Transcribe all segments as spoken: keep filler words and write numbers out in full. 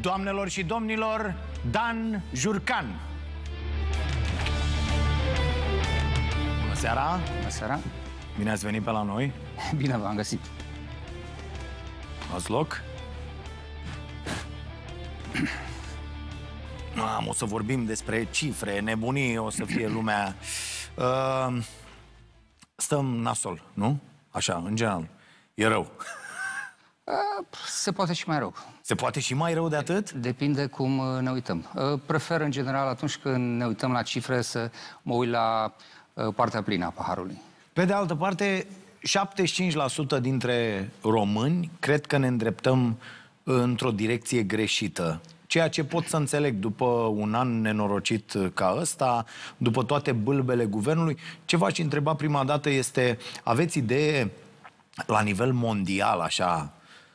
Doamnelor și domnilor, Dan Jurcan. Bună seara! Bună seara! Bine ați venit pe la noi! Bine v-am găsit! Ați loc? Am, o să vorbim despre cifre, nebunii, o să fie lumea... Uh, stăm nasol, nu? Așa, în general. E rău. Se poate și mai rău. Se poate și mai rău de atât? Depinde cum ne uităm. Prefer, în general, atunci când ne uităm la cifre, să mă uit la partea plină a paharului. Pe de altă parte, șaptezeci și cinci la sută dintre români cred că ne îndreptăm într-o direcție greșită. Ceea ce pot să înțeleg după un an nenorocit ca ăsta, după toate bâlbele guvernului. Ce v-aș întreba prima dată este, aveți idee la nivel mondial, așa,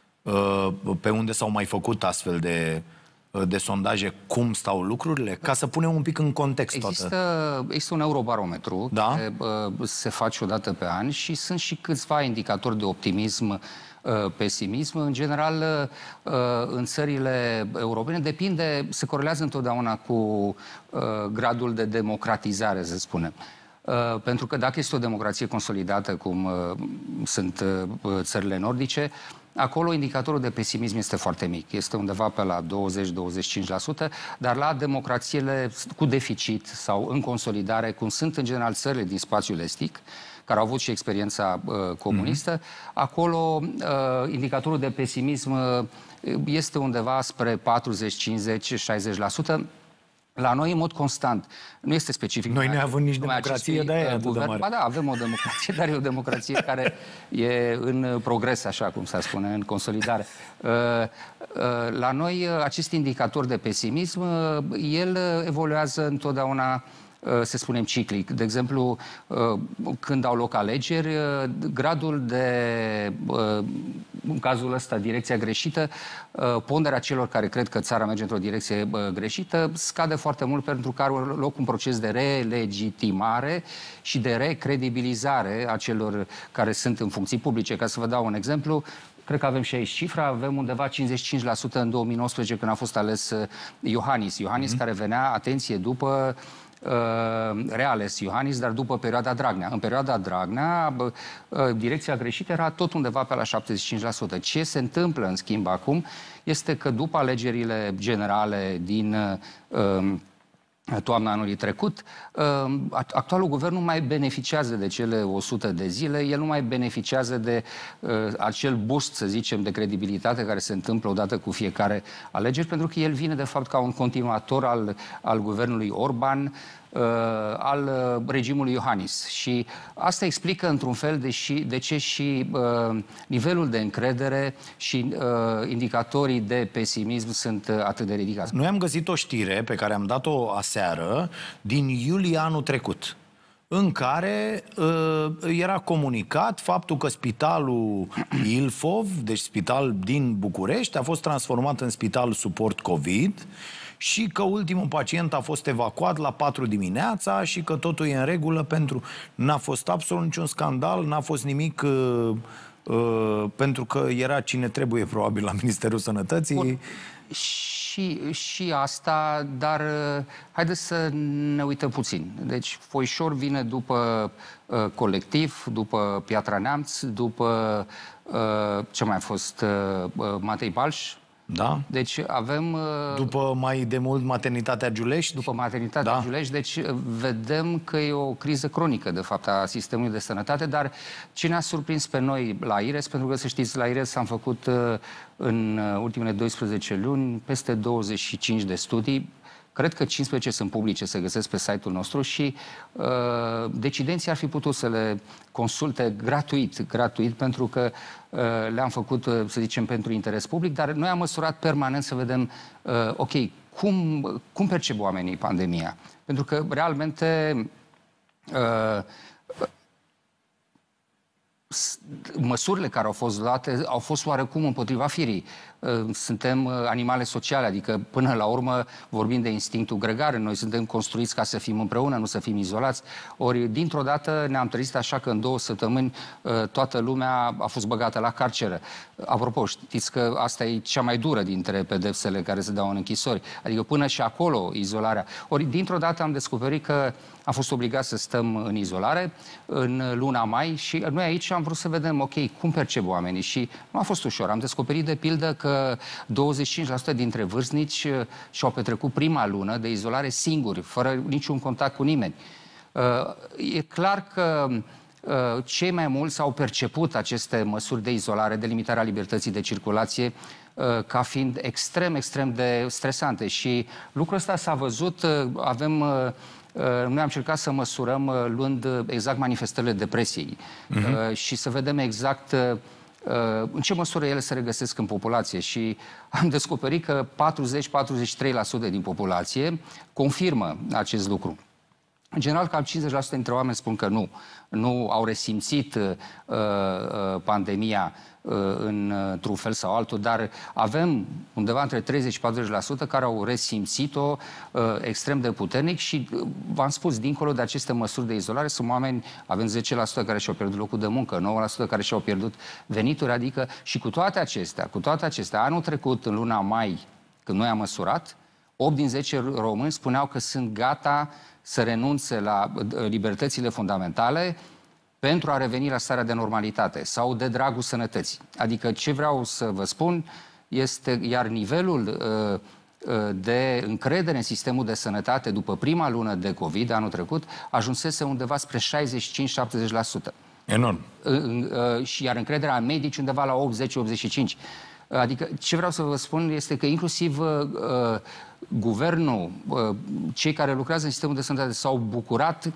pe unde s-au mai făcut astfel de, de sondaje, cum stau lucrurile? Ca să punem un pic în context există, toată... Există un eurobarometru, da? Care uh, se face o dată pe an și sunt și câțiva indicatori de optimism, uh, pesimism. În general, uh, în țările europene, depinde, se corelează întotdeauna cu uh, gradul de democratizare, să spunem. Uh, pentru că dacă este o democrație consolidată, cum uh, sunt uh, țările nordice, acolo indicatorul de pesimism este foarte mic. Este undeva pe la douăzeci la douăzeci și cinci la sută, dar la democrațiile cu deficit sau în consolidare, cum sunt în general țările din spațiul estic, care au avut și experiența uh, comunistă, mm-hmm. acolo uh, indicatorul de pesimism uh, este undeva spre patruzeci, cincizeci, șaizeci la sută. La noi, în mod constant, nu este specific. Noi nu avem nici democrație, dar e atât de mare. Ba da, avem o democrație, dar e o democrație care e în progres, așa cum s-ar spune, în consolidare. La noi, acest indicator de pesimism, el evoluează întotdeauna, să spunem, ciclic. De exemplu, când au loc alegeri, gradul de, în cazul ăsta, direcția greșită, ponderea celor care cred că țara merge într-o direcție greșită, scade foarte mult pentru că are loc un proces de relegitimare și de recredibilizare a celor care sunt în funcții publice. Ca să vă dau un exemplu, cred că avem și aici cifra, avem undeva cincizeci și cinci la sută în două mii nouăsprezece când a fost ales Iohannis. Iohannis mm-hmm. care venea, atenție, după reales Iohannis, dar după perioada Dragnea. În perioada Dragnea, direcția greșită era tot undeva pe la șaptezeci și cinci la sută. Ce se întâmplă, în schimb, acum, este că după alegerile generale din toamna anului trecut, actualul guvern nu mai beneficiază de cele o sută de zile, el nu mai beneficiază de acel boost, să zicem, de credibilitate care se întâmplă odată cu fiecare alegeri, pentru că el vine, de fapt, ca un continuator al, al guvernului Orban, al regimului Iohannis. Și asta explică, într-un fel, de, și, de ce și uh, nivelul de încredere și uh, indicatorii de pesimism sunt atât de ridicați. Noi am găsit o știre pe care am dat-o aseară din iulie anul trecut, în care uh, era comunicat faptul că spitalul Ilfov, deci spital din București, a fost transformat în spital suport COVID și că ultimul pacient a fost evacuat la patru dimineața și că totul e în regulă pentru... N-a fost absolut niciun scandal, n-a fost nimic... Uh, uh, pentru că era cine trebuie, probabil, la Ministerul Sănătății. Bun. Și, și asta, dar uh, haideți să ne uităm puțin. Deci Foișor vine după uh, Colectiv, după Piatra Neamț, după uh, ce mai a fost uh, Matei Balș. Da. Deci avem... După mai de mult maternitatea Giulești? După maternitatea da. Giulești, deci vedem că e o criză cronică, de fapt, a sistemului de sănătate, dar ce ne-a surprins pe noi la I R E S, pentru că, să știți, la I R E S am făcut în ultimele doisprezece luni peste douăzeci și cinci de studii. Cred că cincisprezece sunt publice, se găsesc pe site-ul nostru și uh, decidenții ar fi putut să le consulte gratuit, gratuit pentru că uh, le-am făcut, uh, să zicem, pentru interes public, dar noi am măsurat permanent să vedem, uh, ok, cum, cum percep oamenii pandemia. Pentru că, realmente, uh, măsurile care au fost luate au fost oarecum împotriva firii. Suntem animale sociale, adică până la urmă vorbim de instinctul gregar, noi suntem construiți ca să fim împreună, nu să fim izolați. Ori dintr-o dată ne-am trezit așa că în două săptămâni toată lumea a fost băgată la carceră. Apropo, știți că asta e cea mai dură dintre pedepsele care se dau în închisori. Adică până și acolo izolarea. Ori dintr-o dată am descoperit că am fost obligat să stăm în izolare în luna mai și noi aici am vrut să vedem, ok, cum percep oamenii și nu a fost ușor. Am descoperit de pildă că douăzeci și cinci la sută dintre vârstnici și-au petrecut prima lună de izolare singuri, fără niciun contact cu nimeni. E clar că cei mai mulți au perceput aceste măsuri de izolare, de limitare a libertății de circulație, ca fiind extrem, extrem de stresante și lucrul ăsta s-a văzut, avem... Noi am încercat să măsurăm luând exact manifestările depresiei uh-huh. și să vedem exact în ce măsură ele se regăsesc în populație și am descoperit că patruzeci la patruzeci și trei la sută din populație confirmă acest lucru. În general, cam cincizeci la sută dintre oameni spun că nu. Nu au resimțit uh, uh, pandemia uh, într-un fel sau altul, dar avem undeva între treizeci și patruzeci la sută care au resimțit-o uh, extrem de puternic și uh, v-am spus, dincolo de aceste măsuri de izolare, sunt oameni, avem zece la sută care și-au pierdut locul de muncă, nouă la sută care și-au pierdut venituri, adică și cu toate acestea, cu toate acestea, anul trecut, în luna mai, când noi am măsurat, opt din zece români spuneau că sunt gata să renunțe la libertățile fundamentale pentru a reveni la starea de normalitate sau de dragul sănătății. Adică ce vreau să vă spun este, iar nivelul uh, de încredere în sistemul de sănătate după prima lună de COVID, anul trecut, ajunsese undeva spre șaizeci și cinci la șaptezeci la sută. Enorm. Uh, uh, și iar încrederea în medici undeva la optzeci la optzeci și cinci. Adică ce vreau să vă spun este că inclusiv uh, guvernul, uh, cei care lucrează în sistemul de sănătate s-au bucurat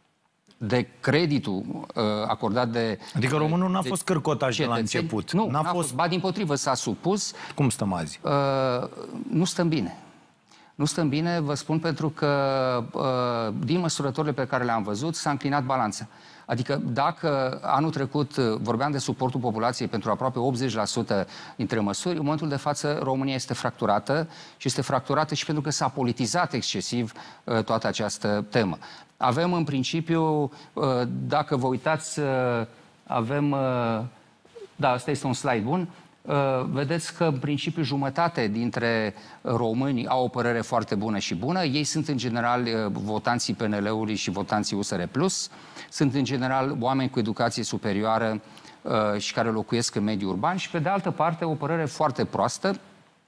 de creditul uh, acordat de... Adică românul n-a fost cărcotaj de la început. Nu, n-a fost... fost. Ba dimpotrivă, s-a supus. Cum stăm azi? Uh, nu stăm bine. Nu stăm bine, vă spun, pentru că uh, din măsurătorile pe care le-am văzut s-a înclinat balanța. Adică dacă anul trecut vorbeam de suportul populației pentru aproape optzeci la sută dintre măsuri, în momentul de față România este fracturată și este fracturată și pentru că s-a politizat excesiv uh, toată această temă. Avem în principiu, uh, dacă vă uitați, uh, avem, uh, da, asta este un slide bun, Uh, vedeți că, în principiu, jumătate dintre români au o părere foarte bună și bună. Ei sunt, în general, uh, votanții P N L-ului și votanții U S R plus. Sunt, în general, oameni cu educație superioară uh, și care locuiesc în mediul urban. Și, pe de altă parte, o părere foarte proastă.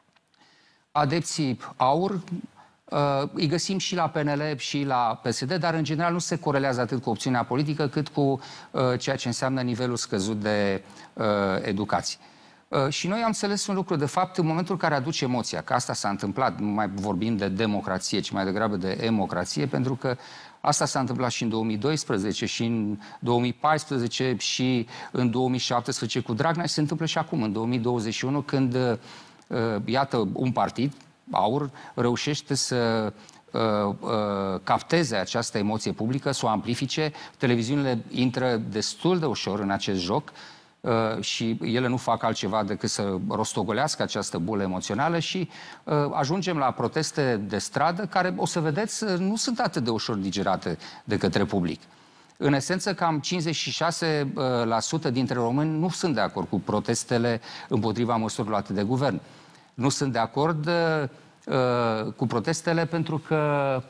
Adepții AUR uh, îi găsim și la P N L și la P S D, dar, în general, nu se corelează atât cu opțiunea politică, cât cu uh, ceea ce înseamnă nivelul scăzut de uh, educație. Uh, și noi am înțeles un lucru, de fapt, în momentul în care aduce emoția, că asta s-a întâmplat, nu mai vorbim de democrație, ci mai degrabă de emocrație, pentru că asta s-a întâmplat și în două mii doisprezece, și în două mii paisprezece, și în două mii șaptesprezece cu Dragnea, și se întâmplă și acum, în două mii douăzeci și unu, când, uh, iată, un partid, AUR, reușește să uh, uh, capteze această emoție publică, să o amplifice. Televiziunile intră destul de ușor în acest joc, Uh, și ele nu fac altceva decât să rostogolească această bulă emoțională și uh, ajungem la proteste de stradă care, o să vedeți, nu sunt atât de ușor digerate de către public. În esență, cam cincizeci și șase la sută dintre români nu sunt de acord cu protestele împotriva măsurilor luate de guvern. Nu sunt de acord uh, cu protestele pentru că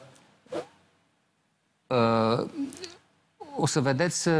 uh, o să vedeți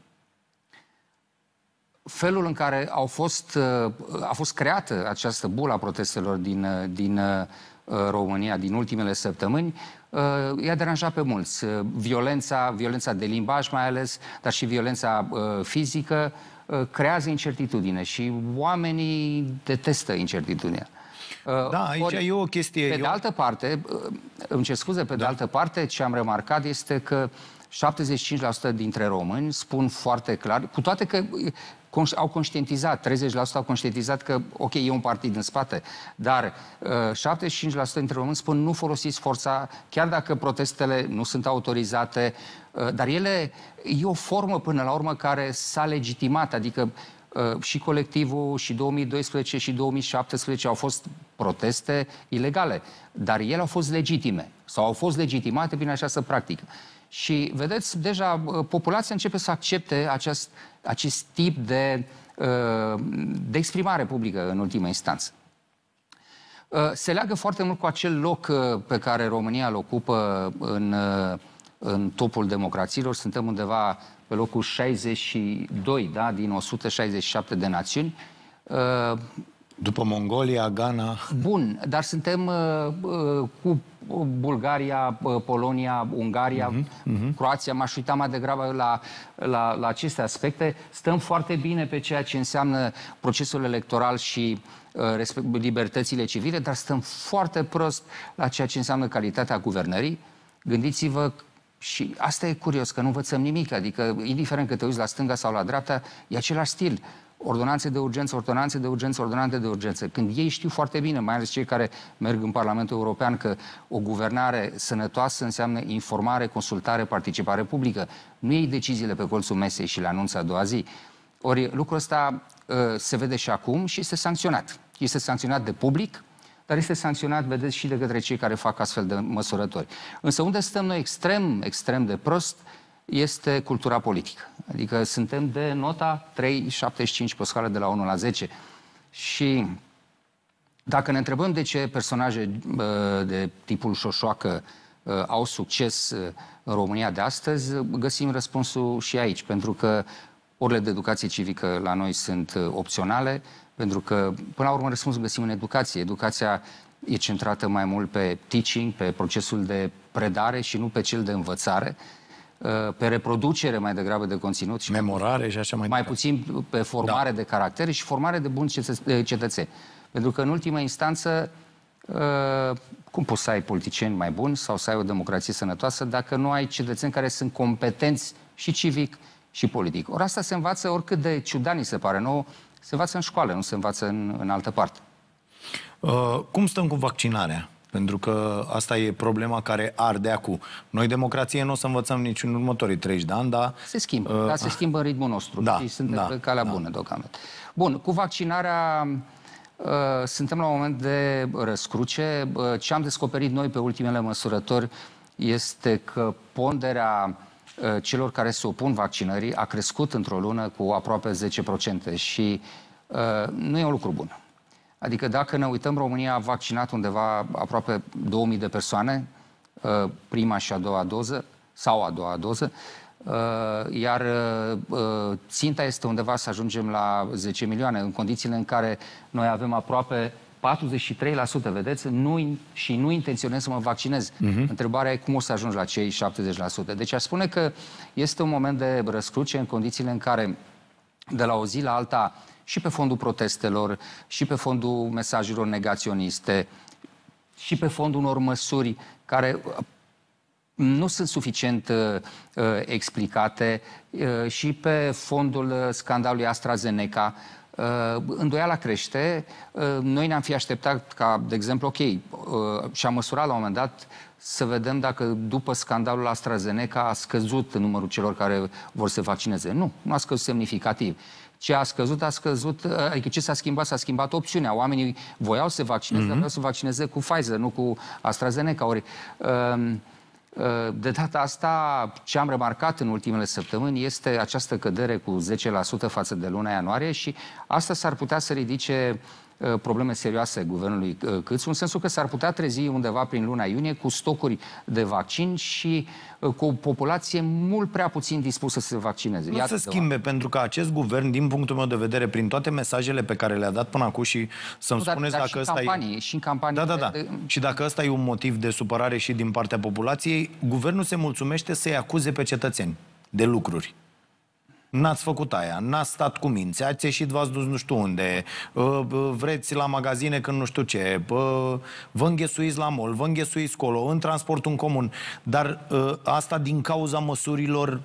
felul în care au fost, a fost creată această bulă a protestelor din, din România, din ultimele săptămâni, i-a deranjat pe mulți. Violența, violența de limbaj mai ales, dar și violența fizică, creează incertitudine și oamenii detestă incertitudinea. Da, aici Ori, e o chestie... Pe eu... de altă parte, îmi cer scuze, pe da. de altă parte, ce am remarcat este că șaptezeci și cinci la sută dintre români spun foarte clar, cu toate că au conștientizat, treizeci la sută au conștientizat că, ok, e un partid în spate, dar uh, șaptezeci și cinci la sută dintre români spun nu folosiți forța, chiar dacă protestele nu sunt autorizate, uh, dar ele e o formă până la urmă care s-a legitimat, adică uh, și colectivul, și două mii doisprezece și două mii șaptesprezece au fost proteste ilegale, dar ele au fost legitime sau au fost legitimate prin această practică. Și, vedeți, deja populația începe să accepte acest, acest tip de, de exprimare publică în ultima instanță. Se leagă foarte mult cu acel loc pe care România îl ocupă în, în topul democrațiilor. Suntem undeva pe locul șaizeci și doi, da, din o sută șaizeci și șapte de națiuni. După Mongolia, Ghana... Bun, dar suntem uh, uh, cu Bulgaria, uh, Polonia, Ungaria, uh-huh, uh-huh. Croația. M-aș uita mai degrabă la, la, la aceste aspecte. Stăm foarte bine pe ceea ce înseamnă procesul electoral și uh, libertățile civile, dar stăm foarte prost la ceea ce înseamnă calitatea guvernării. Gândiți-vă, și asta e curios, că nu învățăm nimic. Adică, indiferent că te uiți la stânga sau la dreapta, e același stil. Ordonanțe de urgență, ordonanțe de urgență, ordonanțe de urgență. Când ei știu foarte bine, mai ales cei care merg în Parlamentul European, că o guvernare sănătoasă înseamnă informare, consultare, participare publică. Nu iei deciziile pe colțul mesei și le anunță a doua zi. Ori lucrul ăsta uh, se vede și acum și este sancționat. Este sancționat de public, dar este sancționat, vedeți, și de către cei care fac astfel de măsurători. Însă unde stăm noi extrem, extrem de prost, este cultura politică. Adică suntem de nota trei virgulă șaptezeci și cinci pe o scară de la unu la zece. Și dacă ne întrebăm de ce personaje de tipul Șoșoacă au succes în România de astăzi, găsim răspunsul și aici. Pentru că orele de educație civică la noi sunt opționale, pentru că, până la urmă, răspunsul găsim în educație. Educația e centrată mai mult pe teaching, pe procesul de predare și nu pe cel de învățare, pe reproducere mai degrabă de conținut și memorare și așa mai mai puțin pe formare da. de caractere și formare de buni cetățeni. Pentru că în ultima instanță cum poți să ai politicieni mai buni sau să ai o democrație sănătoasă dacă nu ai cetățeni care sunt competenți și civic și politic. Ori asta se învață, oricât de ciudat ni se pare nouă, se învață în școală, nu se învață în, în altă parte. Uh, cum stăm cu vaccinarea? Pentru că asta e problema care arde acum. Noi, democrație, nu o să învățăm nici în următorii treizeci de ani, dar... Se schimbă, uh, dar se schimbă în ritmul nostru da, și suntem da, pe calea da. bună deocamdată. Bun, cu vaccinarea uh, suntem la un moment de răscruce. Uh, ce am descoperit noi pe ultimele măsurători este că ponderea uh, celor care se opun vaccinării a crescut într-o lună cu aproape zece la sută și uh, nu e un lucru bun. Adică dacă ne uităm, România a vaccinat undeva aproape două mii de persoane, prima și a doua doză, sau a doua doză, iar ținta este undeva să ajungem la zece milioane, în condițiile în care noi avem aproape patruzeci și trei la sută, vedeți, nu, și nu intenționez să mă vaccinez. Uh-huh. Întrebarea e cum o să ajungi la cei șaptezeci la sută. Deci aș spune că este un moment de răscruce în condițiile în care, de la o zi la alta, și pe fondul protestelor, și pe fondul mesajelor negaționiste, și pe fondul unor măsuri care nu sunt suficient uh, explicate, uh, și pe fondul scandalului AstraZeneca, uh, îndoiala crește. Uh, noi ne-am fi așteptat ca, de exemplu, ok, uh, și-am măsurat la un moment dat să vedem dacă după scandalul AstraZeneca a scăzut numărul celor care vor să vaccineze. Nu, nu a scăzut semnificativ. Ce a scăzut, a scăzut, adică ce s-a schimbat, s-a schimbat opțiunea. Oamenii voiau să vaccineze, mm-hmm. dar vreau să vaccineze cu Pfizer, nu cu AstraZeneca. Ori, de data asta, ce am remarcat în ultimele săptămâni este această cădere cu zece la sută față de luna ianuarie și asta s-ar putea să ridice probleme serioase guvernului Câțu, în sensul că s-ar putea trezi undeva prin luna iunie cu stocuri de vaccin și cu o populație mult prea puțin dispusă să se vaccineze. Nu se schimbe, pentru că acest guvern, din punctul meu de vedere, prin toate mesajele pe care le-a dat până acum și să-mi nu, spuneți dar, dar dacă ăsta campanii, e... și în campanii... Da, da, da. De... Și dacă ăsta e un motiv de supărare și din partea populației, guvernul se mulțumește să-i acuze pe cetățeni de lucruri. N-ați făcut aia, n-ați stat cu minți, ați ieșit, v-ați dus nu știu unde, vreți la magazine când nu știu ce, vă înghesuiți la mall, vă înghesuiți colo, în transportul în comun, dar asta din cauza măsurilor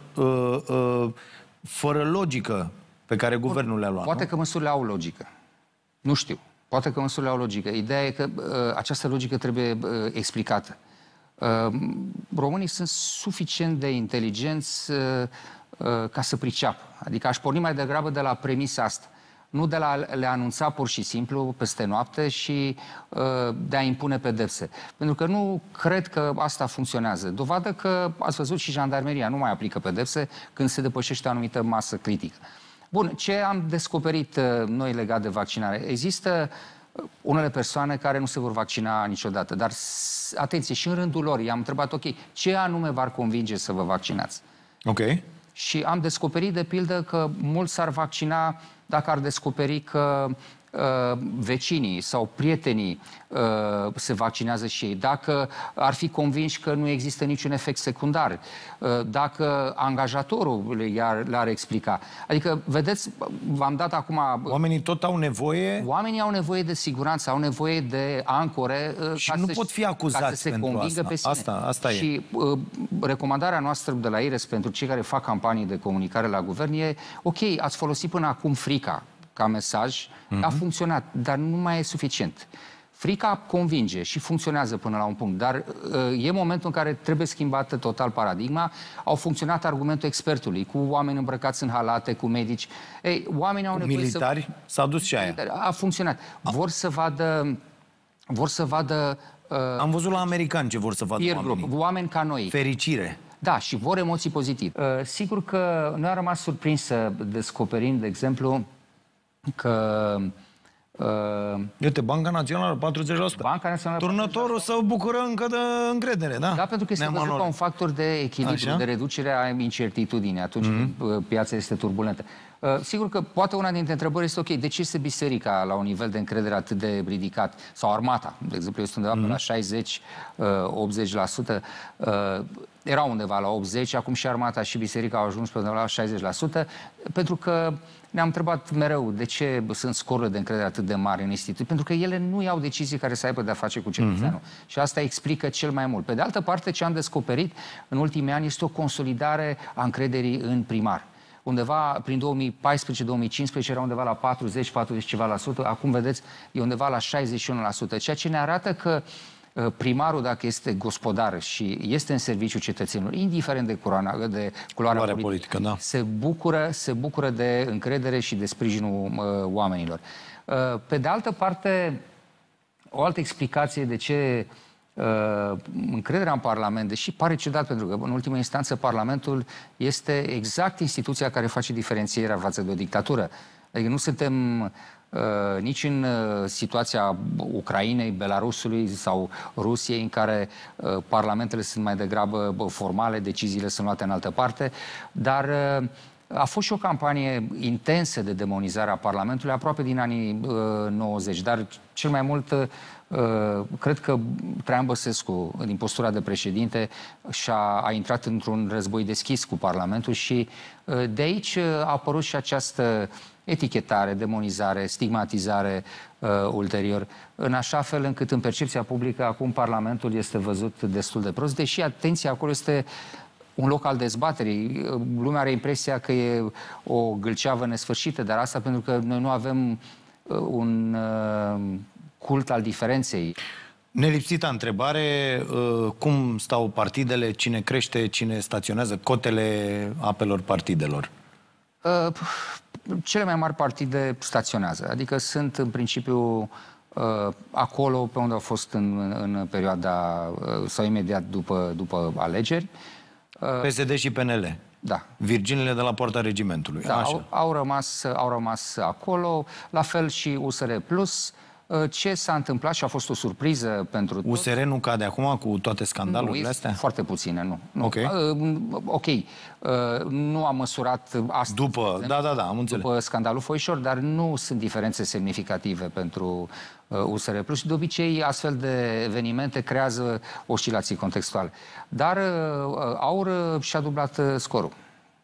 fără logică pe care guvernul le-a luat. Poate nu? că măsurile au logică. Nu știu. Poate că măsurile au logică. Ideea e că uh, această logică trebuie uh, explicată. Uh, românii sunt suficient de inteligenți uh, uh, ca să priceapă. Adică aș porni mai degrabă de la premisa asta. Nu de la le anunța pur și simplu peste noapte și uh, de a impune pedepse. Pentru că nu cred că asta funcționează. Dovadă că, ați văzut, și jandarmeria nu mai aplică pedepse când se depășește o anumită masă critică. Bun, ce am descoperit uh, noi legat de vaccinare? Există uh, unele persoane care nu se vor vaccina niciodată, dar, atenție, și în rândul lor i-am întrebat, ok, ce anume v-ar convinge să vă vaccinați? Ok. Și am descoperit, de pildă, că mulți s-ar vaccina dacă ar descoperi că uh, vecinii sau prietenii uh, se vaccinează și ei, dacă ar fi convinși că nu există niciun efect secundar, uh, dacă angajatorul le-ar explica. Adică, vedeți, v-am dat acum... Oamenii tot au nevoie... Oamenii au nevoie de siguranță, au nevoie de ancore uh, și ca nu să, pot fi acuzați ca să se convingă asta. pe sine. Asta, asta și e. uh, recomandarea noastră de la I R E S pentru cei care fac campanii de comunicare la guvern e, ok, ați folosit până acum frica ca mesaj, mm-hmm. a funcționat, dar nu mai e suficient. Frica convinge și funcționează până la un punct, dar uh, e momentul în care trebuie schimbată total paradigma. Au funcționat argumentul expertului, cu oameni îmbrăcați în halate, cu medici. Ei, oamenii au cu nevoie militari, să... s-a dus și aia. A funcționat. Vor să vadă... Vor să vadă... Uh, Am văzut la americani ce vor să vadă oamenii. Group, oameni ca noi. Fericire. Da, și vor emoții pozitive. Uh, sigur că noi am rămas surprins să descoperim, de exemplu, că... Uh, Uite, Banca Națională, patruzeci la sută. Banca Națională... Turnătorul se bucură încă de încredere, da? Da, pentru că este văzut ca un factor de echilibru, așa? De reducere a incertitudinii atunci mm-hmm. când piața este turbulentă. Uh, sigur că poate una dintre întrebări este, ok, de ce este biserica la un nivel de încredere atât de ridicat? Sau armata, de exemplu, este undeva mm-hmm. pe la șaizeci la optzeci la sută. Uh, era undeva la optzeci, acum și armata și biserica au ajuns pe undeva la șaizeci la sută, pentru că ne-am întrebat mereu de ce sunt scorurile de încredere atât de mari în instituții, pentru că ele nu iau decizii care să aibă de-a face cu cetățeanul. Mm-hmm. Și asta explică cel mai mult. Pe de altă parte, ce am descoperit în ultimii ani este o consolidare a încrederii în primar. Undeva prin două mii paisprezece două mii cincisprezece era undeva la patruzeci patruzeci ceva la sută, acum vedeți, e undeva la șaizeci și unu la sută, ceea ce ne arată că primarul, dacă este gospodar și este în serviciul cetățenilor, indiferent de, coroana, de culoarea politică, politică da. se, bucură, se bucură de încredere și de sprijinul uh, oamenilor. Uh, pe de altă parte, o altă explicație de ce uh, încrederea în Parlament, deși pare ciudat, pentru că, în ultimă instanță, Parlamentul este exact instituția care face diferențierea față de o dictatură. Adică nu suntem... Uh, nici în uh, situația Ucrainei, Belarusului sau Rusiei, în care uh, parlamentele sunt mai degrabă uh, formale, deciziile sunt luate în altă parte, dar uh, a fost și o campanie intensă de demonizare a Parlamentului, aproape din anii uh, nouăzeci, dar cel mai mult uh, cred că Traian Băsescu, din postura de președinte, și-a a intrat într-un război deschis cu Parlamentul și uh, de aici a apărut și această etichetare, demonizare, stigmatizare uh, ulterior, în așa fel încât în percepția publică acum Parlamentul este văzut destul de prost, deși, atenție, acolo este un loc al dezbaterii. Lumea are impresia că e o gâlceavă nesfârșită, dar asta pentru că noi nu avem uh, un uh, cult al diferenței. Nelipsita întrebare, uh, cum stau partidele, cine crește, cine staționează, cotele apelor partidelor? Uh, Cele mai mari partide staționează, adică sunt în principiu uh, acolo pe unde au fost în, în perioada uh, sau imediat după, după alegeri. Uh, P S D și P N L. Da. Virginile de la Poarta Regimentului. Da, Așa. au, au, rămas, au rămas acolo, la fel și U S R Plus. Ce s-a întâmplat și a fost o surpriză pentru toți. U S R nu cade acum cu toate scandalurile nu, astea? Foarte puține, nu. nu. Ok. Uh, ok. Uh, nu am măsurat astăzi. După, exemplu, da, da, da, am înțeles. După scandalul Foișor, dar nu sunt diferențe semnificative pentru uh, U S R Plus și de obicei astfel de evenimente creează oscilații contextuale. Dar uh, A U R și-a dublat uh, scorul.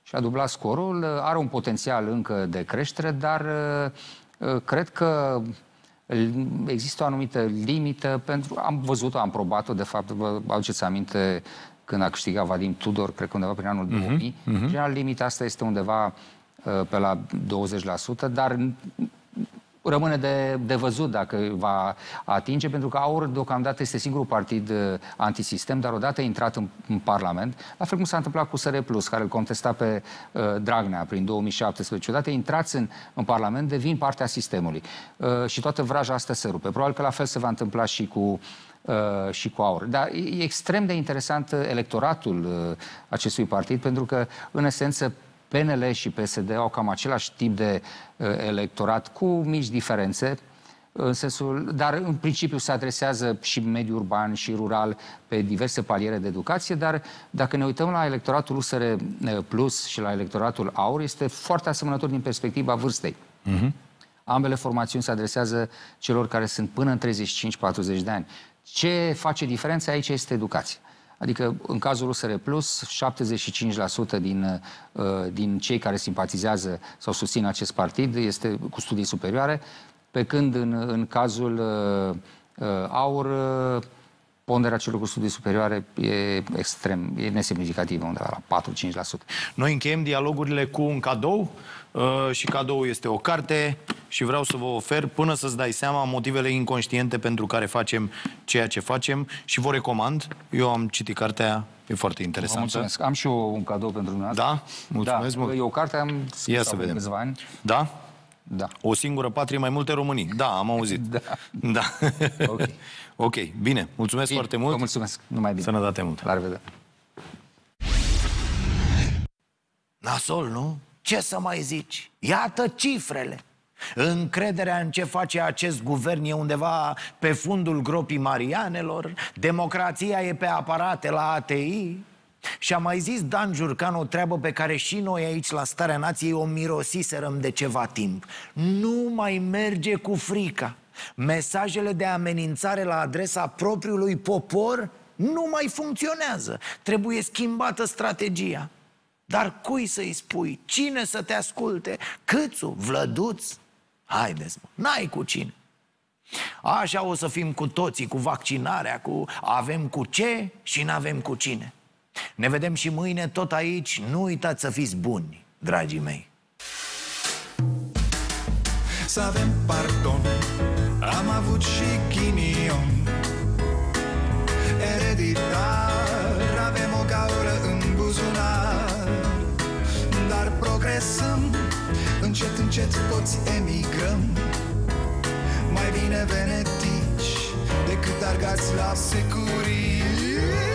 și a dublat scorul. Are un potențial încă de creștere, dar cred că există o anumită limită pentru... Am văzut-o, am probat-o, de fapt, vă aduceți aminte când a câștigat Vadim Tudor, cred că undeva prin anul două mii. Uh-huh, uh-huh. General, limita asta este undeva uh, pe la douăzeci la sută, dar rămâne de, de văzut dacă va atinge, pentru că AUR deocamdată este singurul partid uh, antisistem, dar odată intrat în, în Parlament, la fel cum s-a întâmplat cu S R Plus, care îl contesta pe uh, Dragnea prin două mii șaptesprezece, odată intrați în, în Parlament, devin partea sistemului. Uh, și toată vraja asta se rupe. Probabil că la fel se va întâmpla și cu Uh, și cu AUR. Dar e extrem de interesant electoratul uh, acestui partid, pentru că, în esență, P N L și P S D au cam același tip de uh, electorat, cu mici diferențe, în sensul, dar în principiu se adresează și mediul urban și rural pe diverse paliere de educație, dar dacă ne uităm la electoratul U S R Plus și la electoratul AUR, este foarte asemănător din perspectiva vârstei. Uh-huh. Ambele formațiuni se adresează celor care sunt până în treizeci și cinci patruzeci de ani. Ce face diferența aici este educația. Adică, în cazul U S R Plus, șaptezeci și cinci la sută din, din cei care simpatizează sau susțin acest partid este cu studii superioare, pe când în, în cazul AUR, ponderea celor cu studii superioare e extrem, e nesemnificativă, undeva la patru cinci la sută. Noi încheiem dialogurile cu un cadou uh, și cadoul este o carte și vreau să vă ofer, până să-ți dai seama, motivele inconștiente pentru care facem ceea ce facem și vă recomand. Eu am citit cartea aia, e foarte interesantă. Mulțumesc. Am și eu un cadou pentru dumneavoastră. Da? Mulțumesc da, mult. E o carte, am Ia să vedem. câțiva ani. Da? Da. O singură patrie, mai multe Românii. Da, am auzit. Da. Da. Ok. Ok, bine. Mulțumesc bine, foarte mult. Vă mulțumesc. Numai bine. Sănătate mult. La revedere. Nasol, nu? Ce să mai zici? Iată cifrele. Încrederea în ce face acest guvern e undeva pe fundul gropii Marianelor. Democrația e pe aparate la A T I. Și a mai zis Dan Jurcan o treabă pe care și noi aici la Starea Nației o mirosiserăm de ceva timp. Nu mai merge cu frica. Mesajele de amenințare la adresa propriului popor nu mai funcționează. Trebuie schimbată strategia. Dar cui să-i spui? Cine să te asculte? Câțu? Vlăduț? Haideți, mă, n-ai cu cine. Așa o să fim cu toții, cu vaccinarea, cu avem cu ce și n-avem cu cine. Ne vedem și mâine tot aici. Nu uitați să fiți buni, dragii mei. Să avem pardon, am avut și ghinion ereditar, avem o gaură în buzunar, dar progresăm, încet, încet toți emigrăm. Mai bine venetici decât argați la securii.